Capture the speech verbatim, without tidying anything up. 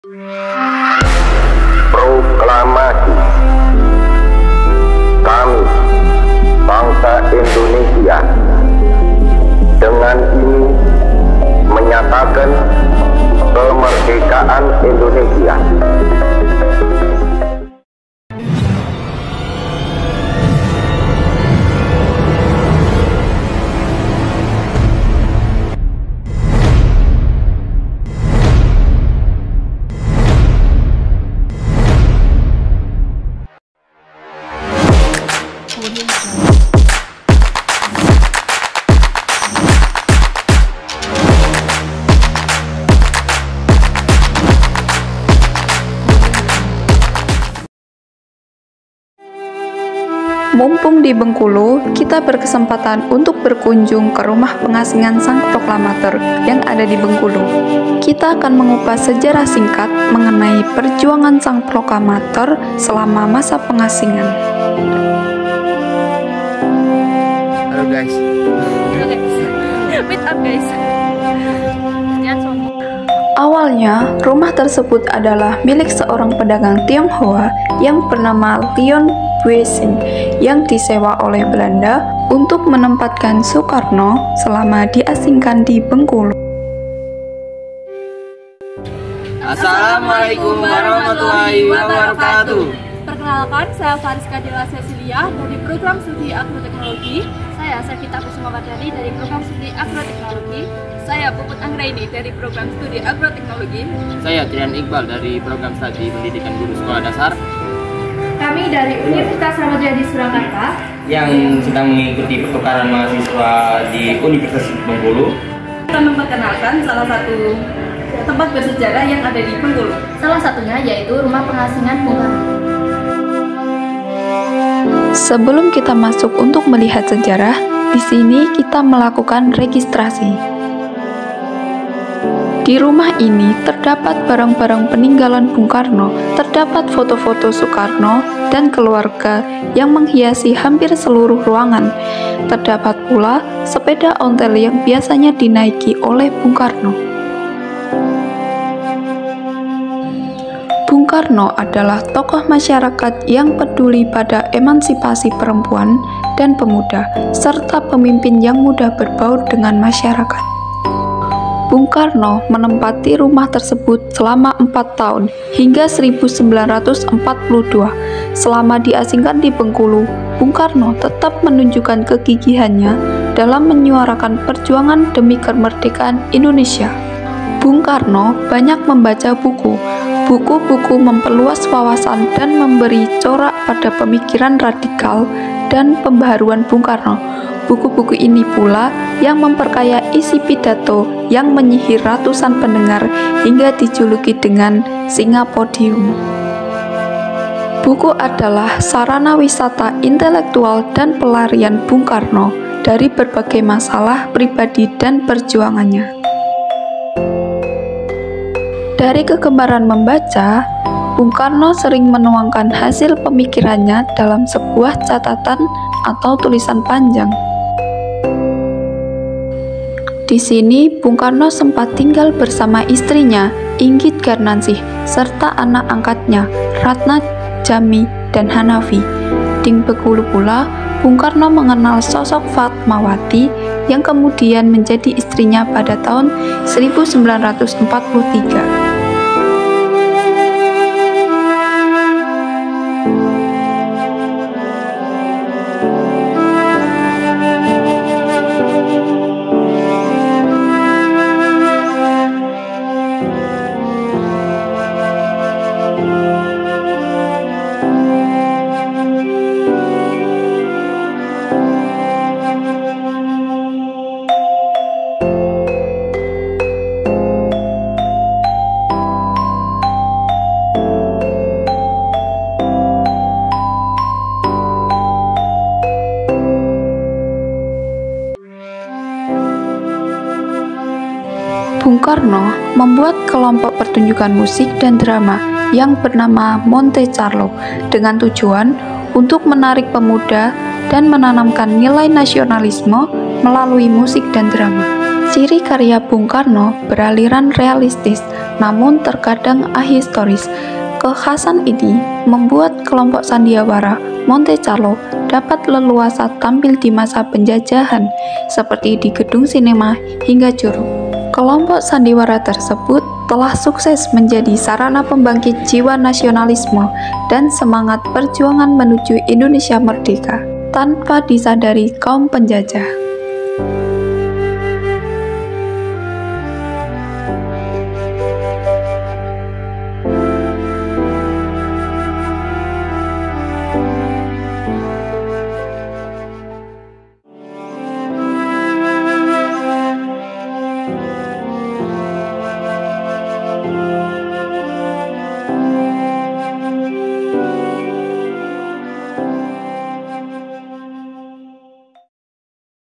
Proklamasi. Kami, bangsa Indonesia, dengan ini menyatakan kemerdekaan Indonesia. Mumpung di Bengkulu, kita berkesempatan untuk berkunjung ke rumah pengasingan Sang Proklamator yang ada di Bengkulu. Kita akan mengupas sejarah singkat mengenai perjuangan Sang Proklamator selama masa pengasingan. Halo guys. Meet up guys. Awalnya, rumah tersebut adalah milik seorang pedagang Tionghoa yang bernama Leon Buising yang disewa oleh Belanda untuk menempatkan Soekarno selama diasingkan di Bengkulu. Assalamualaikum warahmatullahi wabarakatuh. Perkenalkan, saya Fariska Dela Cecilia dari program studi agroteknologi. Saya Savita Kusuma Wardani dari program studi agroteknologi. Saya Puput Anggraini dari program studi agroteknologi. Saya Trian Iqbal dari program studi pendidikan guru sekolah dasar. Kami dari Universitas Ramadjati Surakarta yang sedang mengikuti pertukaran mahasiswa di Universitas Bengkulu. Kita memperkenalkan salah satu tempat bersejarah yang ada di Bengkulu. Salah satunya yaitu Rumah Pengasingan Bung Karno. Sebelum kita masuk untuk melihat sejarah, di sini kita melakukan registrasi. Di rumah ini terdapat barang-barang peninggalan Bung Karno, terdapat foto-foto Soekarno dan keluarga yang menghiasi hampir seluruh ruangan. Terdapat pula sepeda ontel yang biasanya dinaiki oleh Bung Karno. Bung Karno adalah tokoh masyarakat yang peduli pada emansipasi perempuan dan pemuda, serta pemimpin yang mudah berbaur dengan masyarakat. Bung Karno menempati rumah tersebut selama empat tahun hingga seribu sembilan ratus empat puluh dua. Selama diasingkan di Bengkulu, Bung Karno tetap menunjukkan kegigihannya dalam menyuarakan perjuangan demi kemerdekaan Indonesia. Bung Karno banyak membaca buku. Buku-buku memperluas wawasan dan memberi corak pada pemikiran radikal dan pembaharuan Bung Karno. Buku-buku ini pula yang memperkaya isi pidato yang menyihir ratusan pendengar hingga dijuluki dengan Singa Podium. Buku adalah sarana wisata intelektual dan pelarian Bung Karno dari berbagai masalah pribadi dan perjuangannya. Dari kegemaran membaca, Bung Karno sering menuangkan hasil pemikirannya dalam sebuah catatan atau tulisan panjang. Di sini, Bung Karno sempat tinggal bersama istrinya, Inggit Garnansih, serta anak angkatnya, Ratna, Jami, dan Hanafi. Di Bengkulu pula, Bung Karno mengenal sosok Fatmawati yang kemudian menjadi istrinya pada tahun seribu sembilan ratus empat puluh tiga. Bung Karno membuat kelompok pertunjukan musik dan drama yang bernama Monte Carlo dengan tujuan untuk menarik pemuda dan menanamkan nilai nasionalisme melalui musik dan drama. Ciri karya Bung Karno beraliran realistis, namun terkadang ahistoris. Kekhasan ini membuat kelompok sandiwara Monte Carlo dapat leluasa tampil di masa penjajahan, seperti di gedung sinema hingga Curug. Kelompok sandiwara tersebut telah sukses menjadi sarana pembangkit jiwa nasionalisme dan semangat perjuangan menuju Indonesia merdeka tanpa disadari kaum penjajah.